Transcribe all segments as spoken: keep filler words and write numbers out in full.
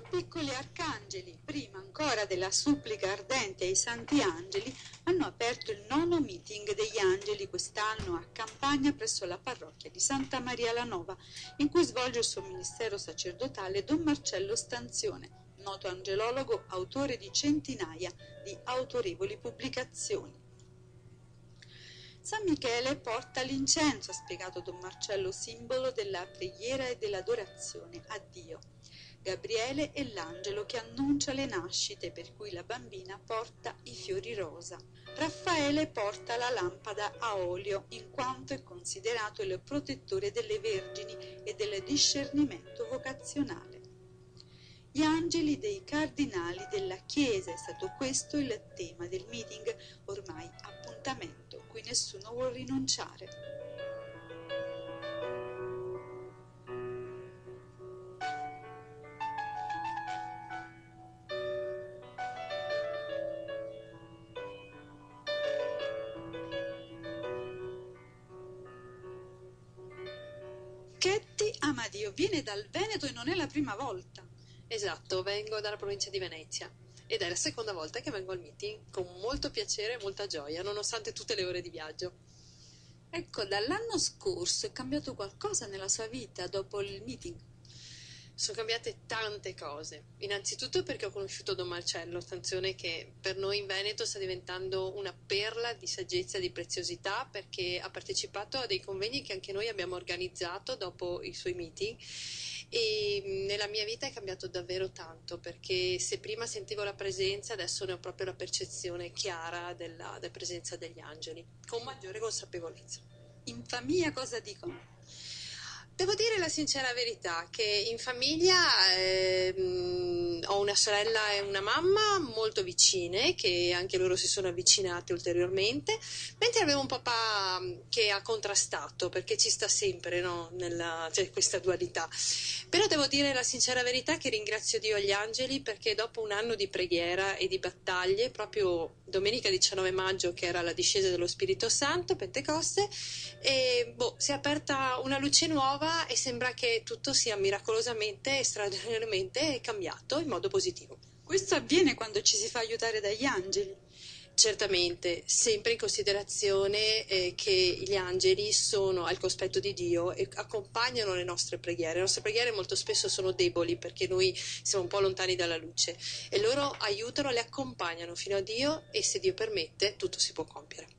Piccoli arcangeli, prima ancora della supplica ardente ai santi angeli, hanno aperto il nono meeting degli angeli quest'anno a Campagna presso la parrocchia di Santa Maria la Nova, in cui svolge il suo ministero sacerdotale Don Marcello Stanzione, noto angelologo, autore di centinaia di autorevoli pubblicazioni. San Michele porta l'incenso, ha spiegato Don Marcello, simbolo della preghiera e dell'adorazione a Dio. Gabriele è l'angelo che annuncia le nascite, per cui la bambina porta i fiori rosa. Raffaele porta la lampada a olio, in quanto è considerato il protettore delle vergini e del discernimento vocazionale. Gli angeli dei cardinali della Chiesa, è stato questo il tema del meeting, ormai appuntamento cui nessuno vuol rinunciare. Chetti Amadio viene dal Veneto e non è la prima volta. Esatto, vengo dalla provincia di Venezia ed è la seconda volta che vengo al meeting, con molto piacere e molta gioia, nonostante tutte le ore di viaggio. Ecco, dall'anno scorso è cambiato qualcosa nella sua vita dopo il meeting? Sono cambiate tante cose. Innanzitutto perché ho conosciuto Don Marcello Stanzione, che per noi in Veneto sta diventando una perla di saggezza e di preziosità, perché ha partecipato a dei convegni che anche noi abbiamo organizzato dopo i suoi meeting. E nella mia vita è cambiato davvero tanto, perché se prima sentivo la presenza, adesso ne ho proprio la percezione chiara della, della presenza degli angeli, con maggiore consapevolezza. In famiglia cosa dicono? Devo dire la sincera verità, che in famiglia eh, mh, ho una sorella e una mamma molto vicine, che anche loro si sono avvicinate ulteriormente, mentre avevo un papà che ha contrastato, perché ci sta sempre, no? Nella, cioè, questa dualità. Però devo dire la sincera verità che ringrazio Dio e gli angeli, perché dopo un anno di preghiera e di battaglie, proprio domenica diciannove maggio, che era la discesa dello Spirito Santo, Pentecoste, e, boh, si è aperta una luce nuova e sembra che tutto sia miracolosamente e straordinariamente cambiato in modo positivo. Questo avviene quando ci si fa aiutare dagli angeli? Certamente, sempre in considerazione eh, che gli angeli sono al cospetto di Dio e accompagnano le nostre preghiere. Le nostre preghiere molto spesso sono deboli perché noi siamo un po' lontani dalla luce e loro aiutano, le accompagnano fino a Dio e se Dio permette tutto si può compiere.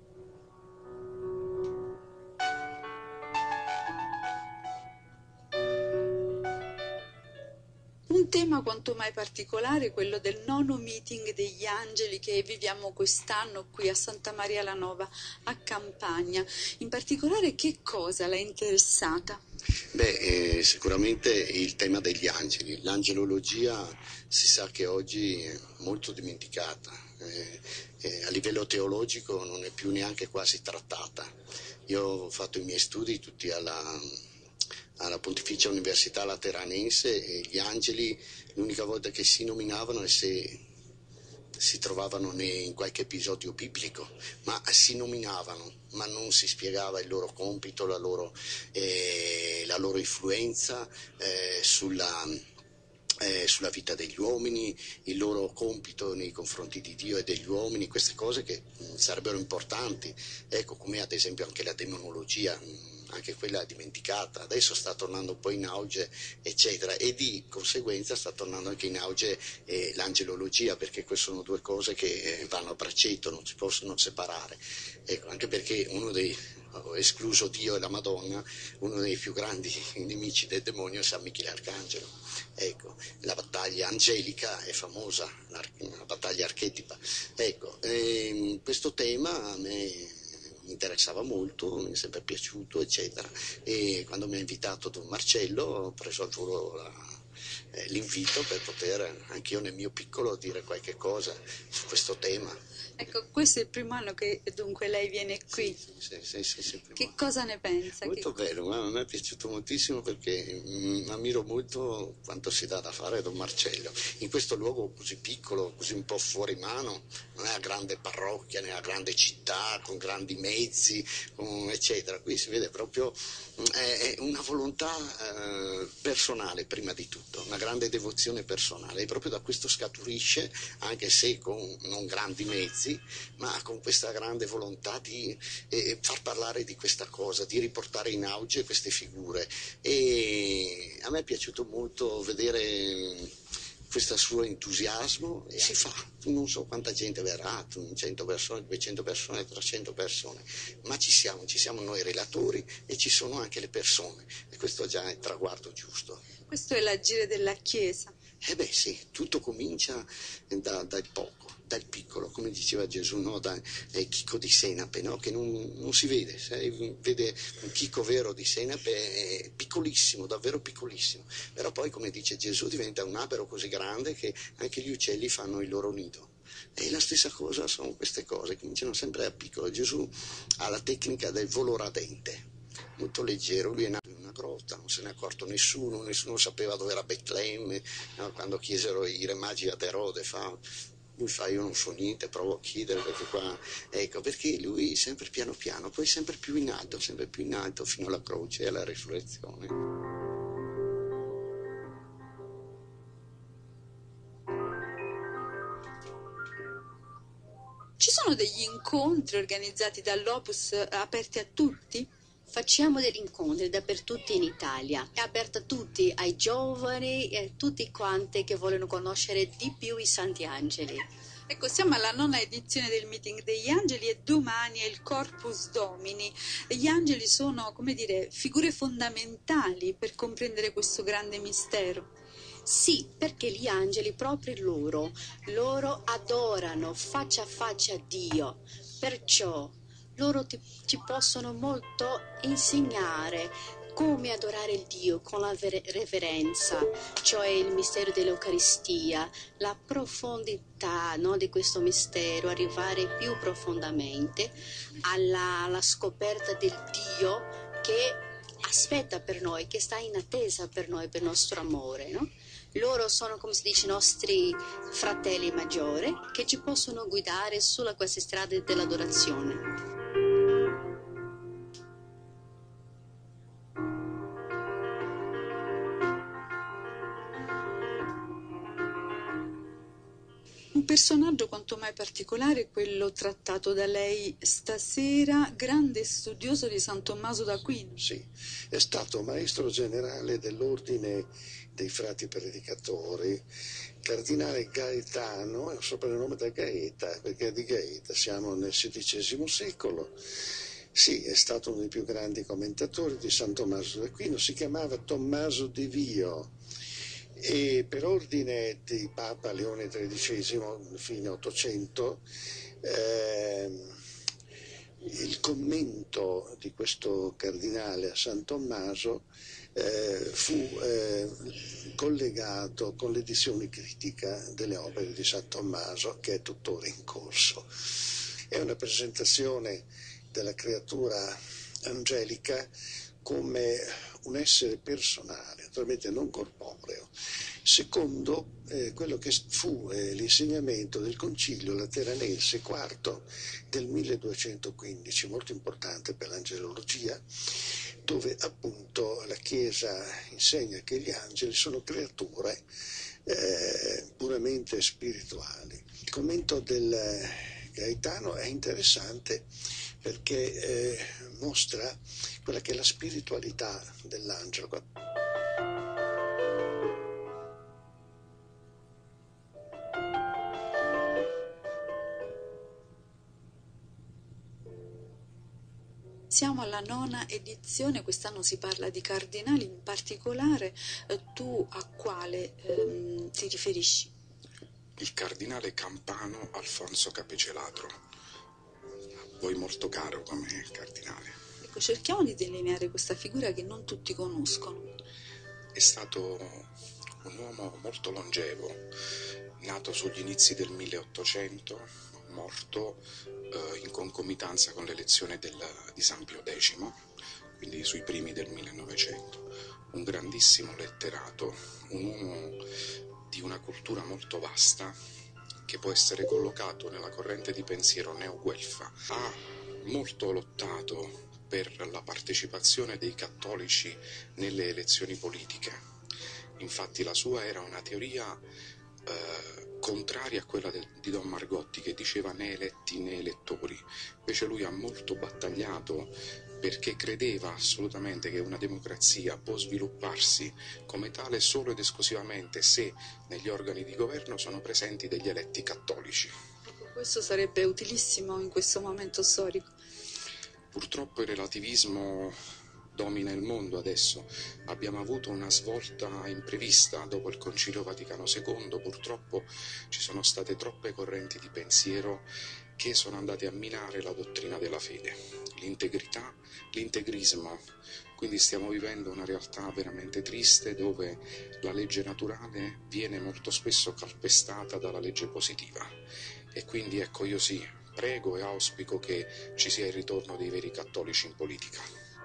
Un tema quanto mai particolare è quello del nono meeting degli angeli che viviamo quest'anno qui a Santa Maria la Nova, a Campagna. In particolare che cosa l'ha interessata? Beh, eh, sicuramente il tema degli angeli. L'angelologia si sa che oggi è molto dimenticata, eh, eh, a livello teologico non è più neanche quasi trattata. Io ho fatto i miei studi tutti alla... alla Pontificia Università Lateranense e gli angeli l'unica volta che si nominavano è se si trovavano in qualche episodio biblico, ma si nominavano, ma non si spiegava il loro compito, la loro, eh, la loro influenza eh, sulla, eh, sulla vita degli uomini, il loro compito nei confronti di Dio e degli uomini, queste cose che mh, sarebbero importanti, ecco, come ad esempio anche la demonologia, mh, anche quella dimenticata, adesso sta tornando un po' in auge, eccetera, e di conseguenza sta tornando anche in auge eh, l'angelologia, perché queste sono due cose che vanno a braccetto, non si possono separare, ecco, anche perché uno dei, escluso Dio e la Madonna, uno dei più grandi nemici del demonio è San Michele Arcangelo, ecco, la battaglia angelica è famosa, la, la battaglia archetipa, ecco, ehm, questo tema a me mi interessava molto, mi è sempre piaciuto, eccetera, e quando mi ha invitato Don Marcello ho preso al volo la, eh, l'invito per poter anch'io nel mio piccolo dire qualche cosa su questo tema. Ecco, questo è il primo anno che dunque lei viene qui. Sì, sì, sì, sì, sì, che anno. cosa ne pensa? Molto che... bello, a me è piaciuto moltissimo perché mh, ammiro molto quanto si dà da fare a Don Marcello. In questo luogo così piccolo, così un po' fuori mano, non è una grande parrocchia, né una grande città, con grandi mezzi, con, eccetera. Qui si vede proprio mh, è, è una volontà eh, personale prima di tutto, una grande grande devozione personale, e proprio da questo scaturisce, anche se con non grandi mezzi, ma con questa grande volontà di eh, far parlare di questa cosa, di riportare in auge queste figure. E a me è piaciuto molto vedere questo suo entusiasmo, e si fa. Non so quanta gente verrà, cento persone, duecento persone, trecento persone, ma ci siamo, ci siamo noi relatori e ci sono anche le persone, e questo già è il traguardo giusto. Questo è l'agire della Chiesa. Eh beh sì, tutto comincia da, dal poco, dal piccolo, come diceva Gesù, no? Da eh, chicco di senape, no? Che non, non si vede, se vede un chicco vero di senape è piccolissimo, davvero piccolissimo, però poi, come dice Gesù, diventa un albero così grande che anche gli uccelli fanno il loro nido. E la stessa cosa sono queste cose, cominciano sempre a piccolo. Gesù ha la tecnica del volo radente, molto leggero, lui è nato in una grotta, non se ne è accorto nessuno, nessuno sapeva dove era Betlemme, no? Quando chiesero i re magi ad Erode, fa, lui fa io non so niente, provo a chiedere perché qua, ecco, perché lui sempre piano piano, poi sempre più in alto, sempre più in alto fino alla croce e alla risurrezione. Ci sono degli incontri organizzati dall'Opus aperti a tutti? Facciamo degli incontri dappertutto in Italia, è aperto a tutti, ai giovani e a tutti quanti che vogliono conoscere di più i Santi Angeli. Ecco, siamo alla nona edizione del Meeting degli Angeli e domani è il Corpus Domini. Gli angeli sono, come dire, figure fondamentali per comprendere questo grande mistero. Sì, perché gli angeli proprio loro, loro adorano faccia a faccia Dio, perciò loro ti, ci possono molto insegnare come adorare il Dio con la reverenza, cioè il mistero dell'Eucaristia, la profondità, no, di questo mistero, arrivare più profondamente alla, alla scoperta del Dio che aspetta per noi, che sta in attesa per noi, per il nostro amore, no? Loro sono, come si dice, i nostri fratelli maggiori che ci possono guidare sulla questa strada dell'adorazione. Un personaggio quanto mai particolare è quello trattato da lei stasera, grande studioso di San Tommaso d'Aquino. Sì, è stato maestro generale dell'ordine dei frati predicatori, cardinale Gaetano, è un soprannome da Gaeta, perché di Gaeta siamo nel sedicesimo secolo. Sì, è stato uno dei più grandi commentatori di San Tommaso d'Aquino, si chiamava Tommaso di Vio. E per ordine di Papa Leone tredicesimo, fine Ottocento, eh, il commento di questo cardinale a San Tommaso eh, fu eh, collegato con l'edizione critica delle opere di San Tommaso, che è tuttora in corso. È una presentazione della creatura angelica come un essere personale, naturalmente non corporeo, secondo eh, quello che fu eh, l'insegnamento del Concilio Lateranense quarto del milleduecentoquindici, molto importante per l'angelologia, dove appunto la Chiesa insegna che gli angeli sono creature eh, puramente spirituali. Il commento del Gaetano è interessante perché eh, mostra quella che è la spiritualità dell'angelo. Siamo alla nona edizione, quest'anno si parla di cardinali, in particolare eh, tu a quale ehm, ti riferisci? Il cardinale campano Alfonso Capecelatro, poi molto caro come cardinale. Ecco, cerchiamo di delineare questa figura che non tutti conoscono. È stato un uomo molto longevo, nato sugli inizi del milleottocento, morto eh, in concomitanza con l'elezione del, di San Pio decimo, quindi sui primi del millenovecento. Un grandissimo letterato, un uomo di una cultura molto vasta, che può essere collocato nella corrente di pensiero neo-guelfa. Ha molto lottato per la partecipazione dei cattolici nelle elezioni politiche. infatti la sua era una teoria eh, contraria a quella de, di Don Margotti, che diceva né eletti né elettori. Invece lui ha molto battagliato perché credeva assolutamente che una democrazia può svilupparsi come tale solo ed esclusivamente se negli organi di governo sono presenti degli eletti cattolici. Questo sarebbe utilissimo in questo momento storico. Purtroppo il relativismo domina il mondo adesso. Abbiamo avuto una svolta imprevista dopo il Concilio Vaticano secondo. Purtroppo ci sono state troppe correnti di pensiero che sono andate a minare la dottrina della fede, l'integrità, l'integrismo. Quindi stiamo vivendo una realtà veramente triste, dove la legge naturale viene molto spesso calpestata dalla legge positiva. E quindi ecco, io sì, prego e auspico che ci sia il ritorno dei veri cattolici in politica.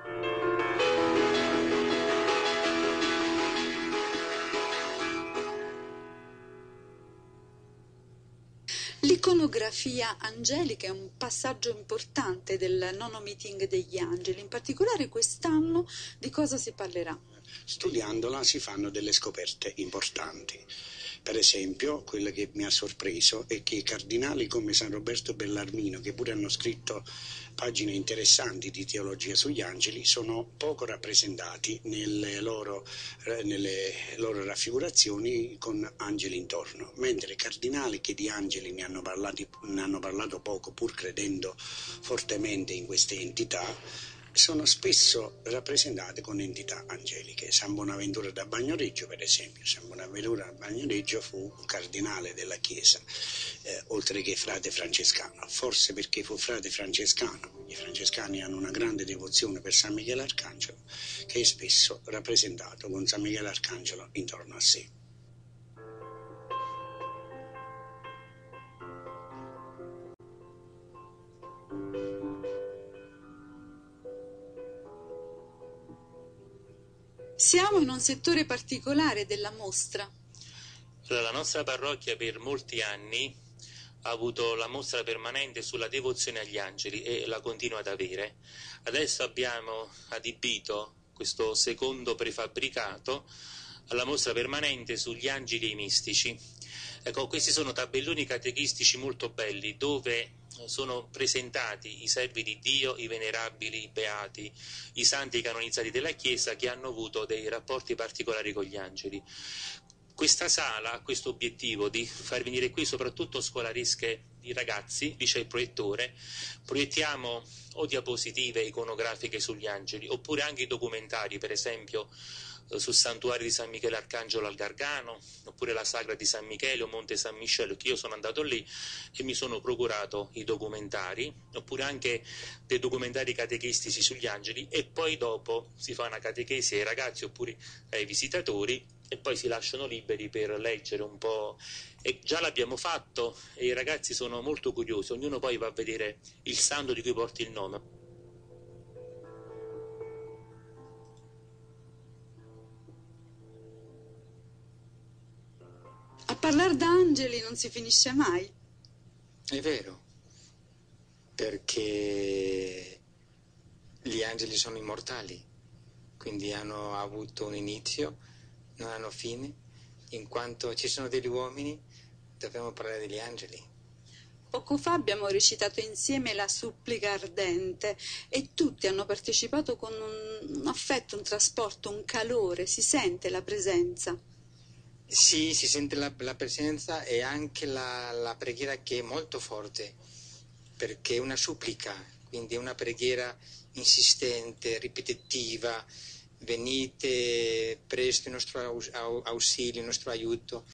L'iconografia angelica è un passaggio importante del nono meeting degli angeli, in particolare quest'anno di cosa si parlerà? Studiandola si fanno delle scoperte importanti. Per esempio, quello che mi ha sorpreso è che i cardinali come San Roberto Bellarmino, che pure hanno scritto pagine interessanti di teologia sugli angeli, sono poco rappresentati nelle loro, nelle loro raffigurazioni con angeli intorno, mentre i cardinali che di angeli ne hanno, parlati, ne hanno parlato poco, pur credendo fortemente in queste entità, sono spesso rappresentate con entità angeliche. San Bonaventura da Bagnoregio, per esempio. San Bonaventura da Bagnoregio fu un cardinale della Chiesa, eh, oltre che frate francescano. Forse perché fu frate francescano. I francescani hanno una grande devozione per San Michele Arcangelo, che è spesso rappresentato con San Michele Arcangelo intorno a sé. Siamo in un settore particolare della mostra. La nostra parrocchia per molti anni ha avuto la mostra permanente sulla devozione agli angeli e la continua ad avere. Adesso abbiamo adibito questo secondo prefabbricato alla mostra permanente sugli angeli e i mistici. Ecco, questi sono tabelloni catechistici molto belli, dove sono presentati i servi di Dio, i venerabili, i beati, i santi canonizzati della Chiesa che hanno avuto dei rapporti particolari con gli angeli. Questa sala ha questo obiettivo di far venire qui soprattutto scolaresche di ragazzi, lì c'è il proiettore, proiettiamo o diapositive iconografiche sugli angeli, oppure anche i documentari, per esempio sul santuario di San Michele Arcangelo al Gargano, oppure la sagra di San Michele o Monte San Miscello, che io sono andato lì e mi sono procurato i documentari, oppure anche dei documentari catechistici sugli angeli, e poi dopo si fa una catechesi ai ragazzi oppure ai visitatori e poi si lasciano liberi per leggere un po'. E già l'abbiamo fatto e i ragazzi sono molto curiosi, ognuno poi va a vedere il santo di cui porti il nome. A parlare d'angeli non si finisce mai. È vero, perché gli angeli sono immortali, quindi hanno avuto un inizio, non hanno fine. In quanto ci sono degli uomini, dobbiamo parlare degli angeli. Poco fa abbiamo recitato insieme la supplica ardente e tutti hanno partecipato con un, un affetto, un trasporto, un calore, si sente la presenza. Sì, si sente la, la presenza e anche la, la preghiera, che è molto forte, perché è una supplica, quindi è una preghiera insistente, ripetitiva. Venite presto il nostro ausilio, il nostro aiuto.